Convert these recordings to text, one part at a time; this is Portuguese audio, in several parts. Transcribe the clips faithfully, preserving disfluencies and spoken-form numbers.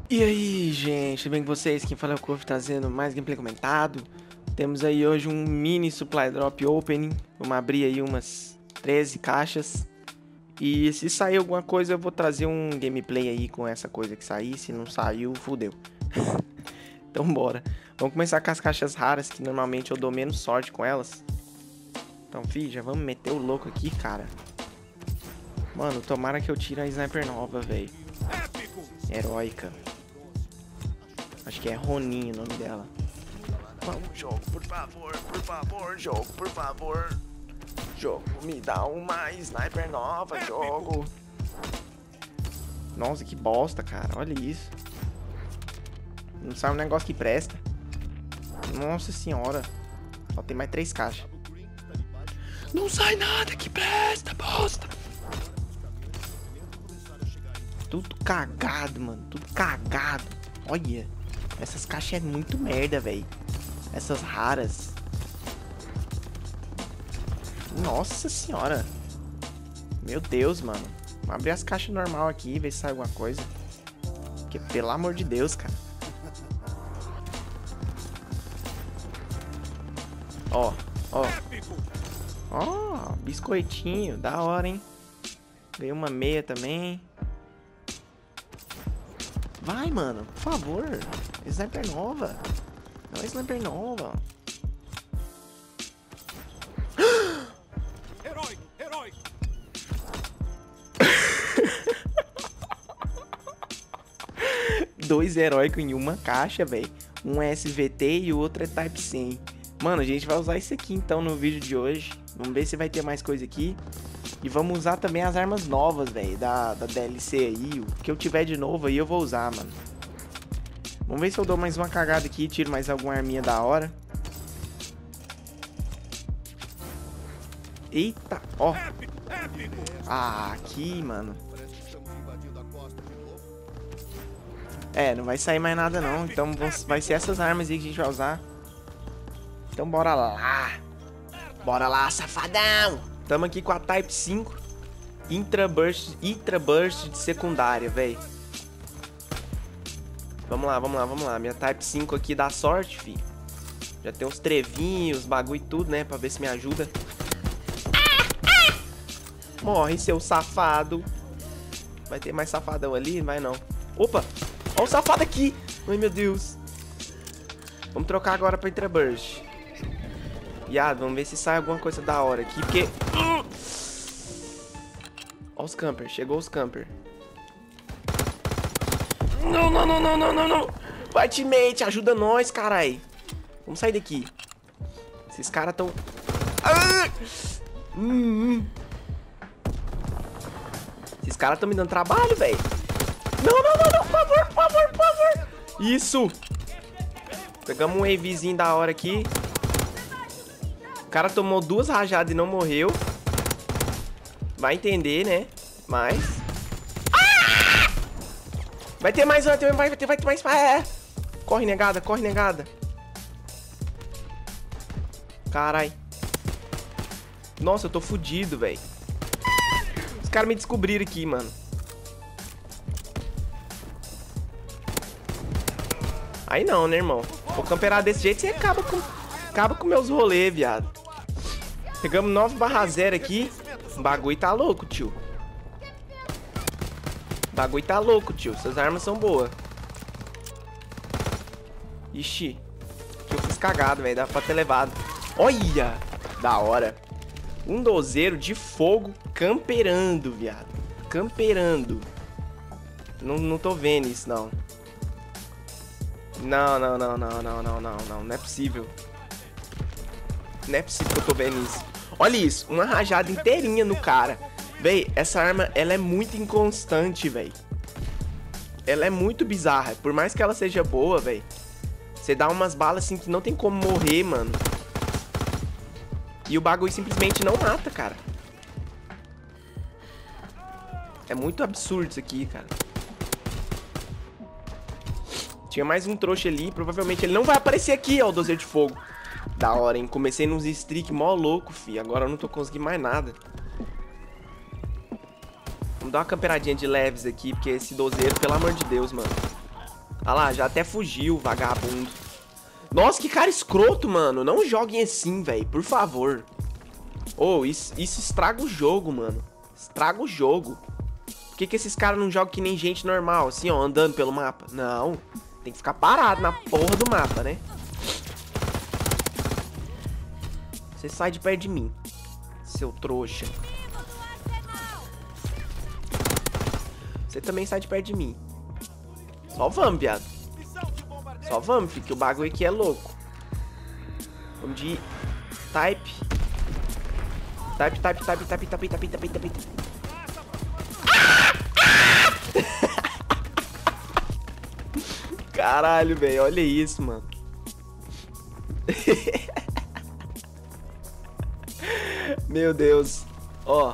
E aí, gente, tudo bem com vocês? Quem fala é o Kofi, trazendo mais gameplay comentado. Temos aí hoje um mini supply drop opening. Vamos abrir aí umas treze caixas. E se sair alguma coisa, eu vou trazer um gameplay aí com essa coisa que sair. Se não saiu, fudeu. Então bora. Vamos começar com as caixas raras, que normalmente eu dou menos sorte com elas. Então, fi, já vamos meter o louco aqui, cara. Mano, tomara que eu tire a sniper nova, velho. Heróica. Acho que é Ronin o nome dela. Vamos, jogo, por favor, por favor, jogo, por favor. Jogo, me dá uma sniper nova, jogo. Nossa, que bosta, cara. Olha isso. Não sai um negócio que presta. Nossa senhora. Só tem mais três caixas. Não sai nada que presta, bosta. Tudo cagado, mano. Tudo cagado. Olha. Essas caixas é muito merda, velho. Essas raras. Nossa senhora. Meu Deus, mano. Vamos abrir as caixas normal aqui e ver se sai alguma coisa. Porque, pelo amor de Deus, cara. Ó, ó. Ó, biscoitinho. Da hora, hein? Ganhei uma meia também. Vai, mano, por favor. Sniper nova. Não é sniper nova. Herói, herói. Dois heróicos em uma caixa, velho. Um é S V T e o outro é Type C, hein? Mano, a gente vai usar isso aqui então no vídeo de hoje. Vamos ver se vai ter mais coisa aqui. E vamos usar também as armas novas, velho, da, da D L C aí. O que eu tiver de novo aí eu vou usar, mano. Vamos ver se eu dou mais uma cagada aqui e tiro mais alguma arminha da hora. Eita, ó. Ah, aqui, mano. É, não vai sair mais nada não. Então vai ser essas armas aí que a gente vai usar. Então bora lá. Bora lá, safadão. Tamo aqui com a Type cinco. Intra Burst, Intra Burst de secundária, velho. Vamos lá, vamos lá, vamos lá. Minha Type cinco aqui dá sorte, fi. Já tem uns trevinhos, bagulho e tudo, né? Pra ver se me ajuda. Morre, seu safado. Vai ter mais safadão ali? Vai não. Opa! Olha o safado aqui! Ai, meu Deus. Vamos trocar agora pra Intra Burst. Viado, vamos ver se sai alguma coisa da hora aqui, porque... Ó os campers, chegou os campers. Não, não, não, não, não, não, não. Vai, teammate, ajuda nós, carai. Vamos sair daqui. Esses caras tão... Ah! Hum, hum. Esses caras tão me dando trabalho, velho. Não, não, não, não, por favor, por favor, por favor. Isso. Pegamos um wavezinho da hora aqui. O cara tomou duas rajadas e não morreu. Vai entender, né? Mas... Ah! Vai ter mais, vai ter, vai ter, vai ter mais... É. Corre, negada, corre, negada. Carai. Nossa, eu tô fudido, velho. Os caras me descobriram aqui, mano. Aí não, né, irmão? Vou camperar desse jeito, você acaba com... Acaba com meus rolês, viado. Pegamos nove barra zero aqui. O bagulho tá louco, tio. O bagulho tá louco, tio. Essas armas são boas. Ixi. Que eu fiz cagado, velho. Dá pra ter levado. Olha! Da hora. Um dozeiro de fogo camperando, viado. Camperando. Não, não tô vendo isso, não. Não, não, não, não, não, não, não, não. Não é possível. Não é possível que eu tô vendo isso. Olha isso, uma rajada inteirinha no cara. Véi, essa arma, ela é muito inconstante, véi. Ela é muito bizarra. Por mais que ela seja boa, véi. Você dá umas balas assim que não tem como morrer, mano. E o bagulho simplesmente não mata, cara. É muito absurdo isso aqui, cara. Tinha mais um trouxa ali. Provavelmente ele não vai aparecer aqui, ó, o dozeiro de fogo. Da hora, hein? Comecei nos streak mó louco, fi. Agora eu não tô conseguindo mais nada. Vamos dar uma camperadinha de leves aqui, porque esse dozeiro, pelo amor de Deus, mano. Ah lá, já até fugiu, vagabundo. Nossa, que cara escroto, mano. Não joguem assim, velho. Por favor. Ô, oh, isso, isso estraga o jogo, mano. Estraga o jogo. Por que que esses caras não jogam que nem gente normal, assim, ó, andando pelo mapa? Não. Tem que ficar parado na porra do mapa, né? Você sai de perto de mim, seu trouxa. Você também sai de perto de mim. Só vamos, viado. Só vamos, filho, que o bagulho aqui é louco. Vamos de type. Type, type, type, type, type, type, type, type. Caralho, velho, olha isso, mano. Meu Deus. Ó.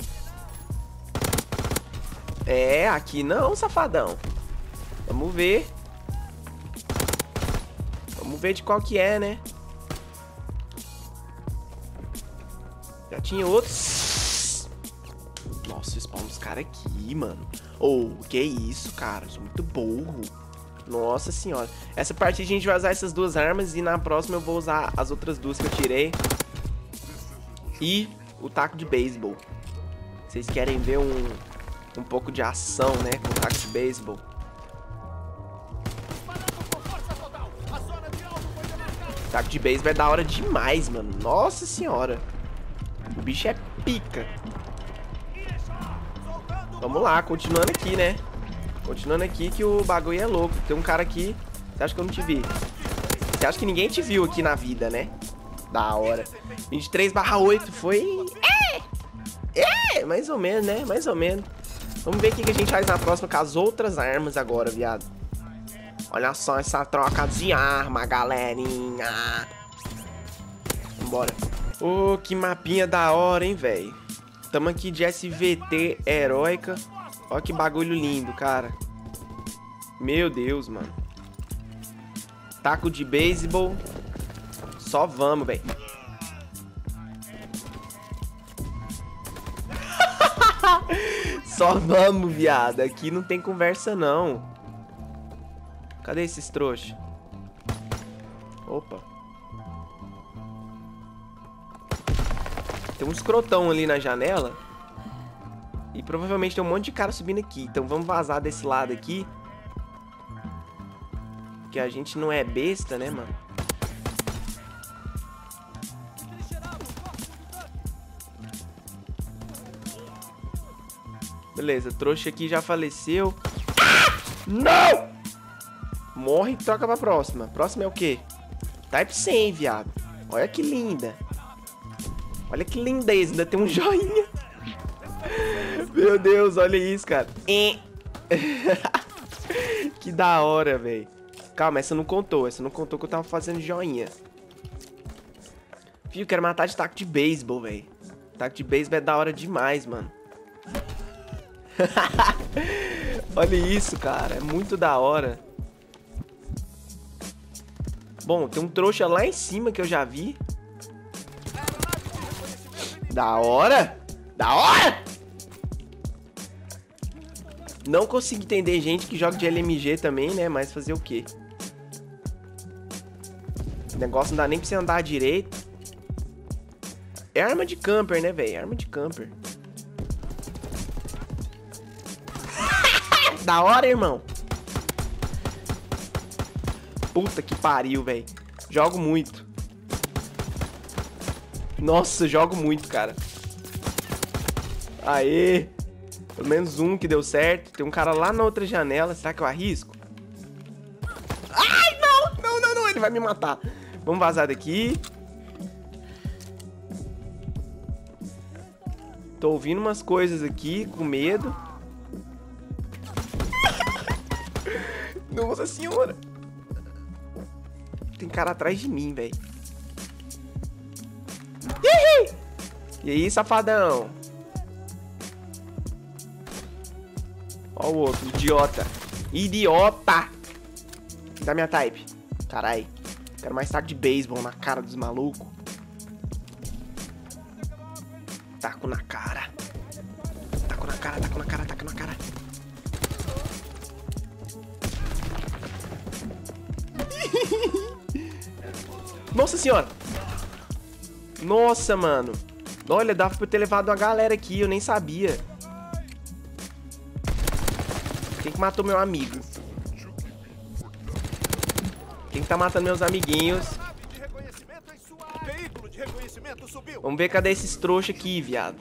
É, aqui não, safadão. Vamos ver. Vamos ver de qual que é, né? Já tinha outros. Nossa, spawn dos caras aqui, mano. Oh, que isso, cara. Eu sou muito burro. Nossa senhora. Essa partida a gente vai usar essas duas armas. E na próxima eu vou usar as outras duas que eu tirei. E o taco de beisebol. Vocês querem ver um, um pouco de ação, né? Com o taco de beisebol. Taco de beisebol é da hora demais, mano. Nossa senhora. O bicho é pica. Vamos lá, continuando aqui, né? Continuando aqui que o bagulho é louco. Tem um cara aqui. Você acha que eu não te vi? Você acha que ninguém te viu aqui na vida, né? Da hora. vinte e três barra oito foi... É! É! Mais ou menos, né? Mais ou menos. Vamos ver o que a gente faz na próxima com as outras armas agora, viado. Olha só essa troca de arma, galerinha. Vambora. Ô, oh, que mapinha da hora, hein, velho. Tamo aqui de S V T heróica. Olha que bagulho lindo, cara. Meu Deus, mano. Taco de beisebol. Só vamos, velho. Só vamos, viado. Aqui não tem conversa, não. Cadê esses trouxas? Opa. Tem um escrotão ali na janela. E provavelmente tem um monte de cara subindo aqui. Então vamos vazar desse lado aqui. Porque a gente não é besta, né, mano? Beleza, trouxa aqui já faleceu. Ah! Não! Morre e troca pra próxima. Próxima é o quê? Type cem, viado. Olha que linda. Olha que lindeza. Ainda tem um joinha. Meu Deus, olha isso, cara. Que da hora, velho. Calma, essa não contou. Essa não contou que eu tava fazendo joinha. Fio, quero matar de taco de beisebol, velho. Taco de beisebol é da hora demais, mano. Olha isso, cara. É muito da hora. Bom, tem um trouxa lá em cima que eu já vi. Da hora. Da hora. Não consigo entender gente que joga de L M G também, né? Mas fazer o quê? O negócio não dá nem pra você andar direito. É arma de camper, né, velho? Arma de camper. Da hora, irmão. Puta que pariu, velho. Jogo muito. Nossa, jogo muito, cara. Aê. Pelo menos um que deu certo. Tem um cara lá na outra janela. Será que eu arrisco? Ai, não. Não, não, não. Ele vai me matar. Vamos vazar daqui. Tô ouvindo umas coisas aqui, com medo. Nossa senhora. Tem cara atrás de mim, velho. E aí, safadão? Ó o outro, idiota. Idiota. Dá minha type. Carai. Quero mais taco de beisebol na cara dos malucos. Taco na cara. Taco na cara, taco na cara, taco na cara. Nossa senhora. Nossa, mano. Olha, dava pra eu ter levado uma galera aqui, eu nem sabia. Quem que matou meu amigo? Quem que tá matando meus amiguinhos? Vamos ver cadê esses trouxas aqui, viado.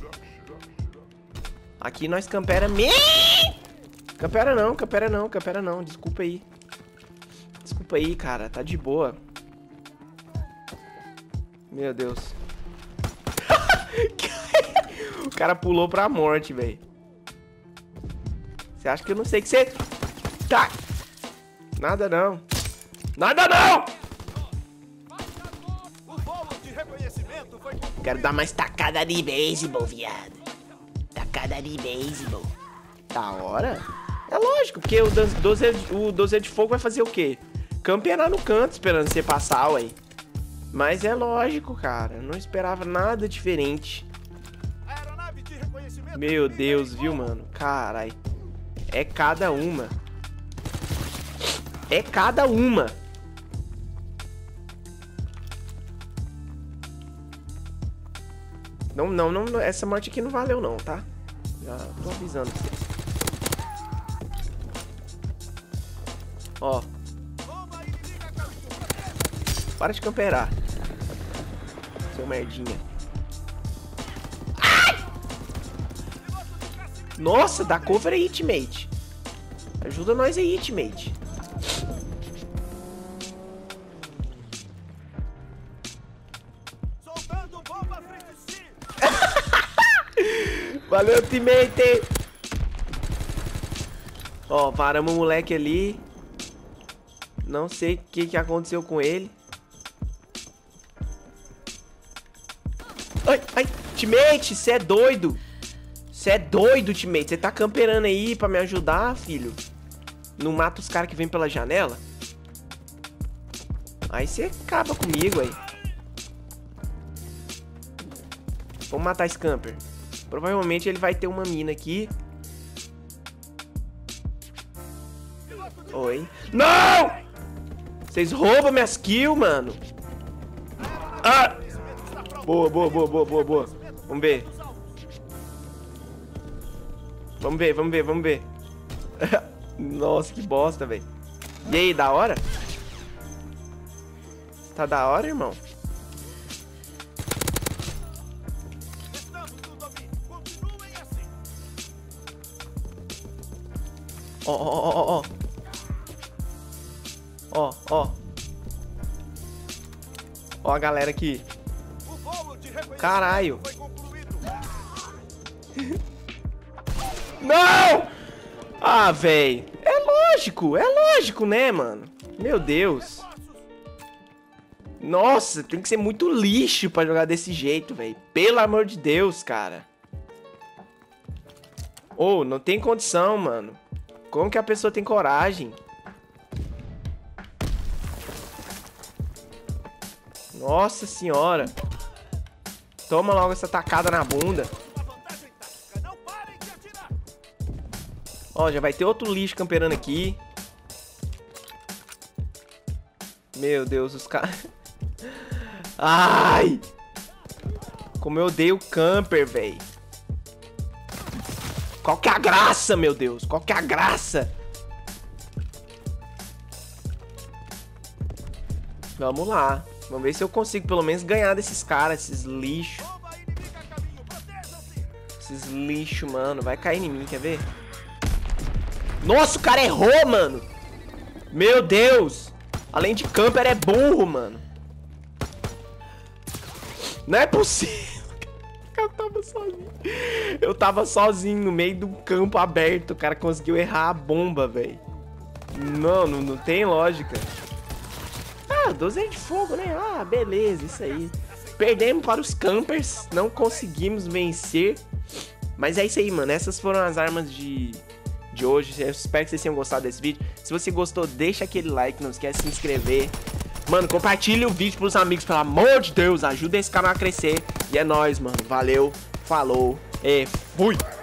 Aqui nós campera me... Campera não, campera não, campera não. Desculpa aí. Desculpa aí, cara. Tá de boa. Meu Deus. O cara pulou pra morte, velho. Você acha que eu não sei que você... Tá. Nada não. Nada não! Quero dar mais tacada de beisebol, viado. Tacada de beisebol. Da hora? É lógico, porque o doze, o doze de fogo vai fazer o quê? Campeonar no canto esperando você passar, ué. Mas é lógico, cara. Eu não esperava nada diferente. Meu Deus, viu, mano? Carai. É cada uma. É cada uma. Não, não, não. Essa morte aqui não valeu, não, tá? Já tô avisando vocês. Ó. Para de camperar. Seu merdinha. Ai! Nossa, dá cover aí, teammate. Ajuda nós aí, teammate. Valeu, teammate. Ó, varamos o moleque ali. Não sei o que, que aconteceu com ele. Ai, ai, teammate, você é doido. Você é doido, teammate. Você tá camperando aí pra me ajudar, filho. Não mata os caras que vêm pela janela. Aí você acaba comigo aí. Vamos matar esse camper. Provavelmente ele vai ter uma mina aqui. Oi. Não! Vocês roubam minhas kills, mano. Ah! Boa, boa, boa, boa, boa, boa. Vamos ver. Vamos ver, vamos ver, vamos ver. Nossa, que bosta, velho. E aí, da hora? Tá da hora, irmão? Ó, ó, ó, ó, ó. Ó, ó. Ó a galera aqui. Caralho. Não! Ah, véi. É lógico, é lógico, né, mano? Meu Deus. Nossa, tem que ser muito lixo pra jogar desse jeito, velho. Pelo amor de Deus, cara. Ô, oh, não tem condição, mano. Como que a pessoa tem coragem? Nossa senhora. Toma logo essa tacada na bunda. Ó, já vai ter outro lixo camperando aqui. Meu Deus, os caras... Ai! Como eu odeio camper, velho. Qual que é a graça, meu Deus? Qual que é a graça? Vamos lá. Vamos ver se eu consigo pelo menos ganhar desses caras, esses lixos. Esses lixos, mano. Vai cair em mim, quer ver? Nossa, o cara errou, mano. Meu Deus. Além de camper, é burro, mano. Não é possível. Eu tava sozinho. Eu tava sozinho no meio do campo aberto. O cara conseguiu errar a bomba, velho. Não, não, não tem lógica. Ah, doze de fogo, né? Ah, beleza, isso aí. Perdemos para os campers. Não conseguimos vencer. Mas é isso aí, mano. Essas foram as armas de... de hoje. Eu espero que vocês tenham gostado desse vídeo. Se você gostou, deixa aquele like, não esquece de se inscrever. Mano, compartilha o vídeo pros amigos, pelo amor de Deus. Ajuda esse canal a crescer. E é nóis, mano. Valeu, falou e fui!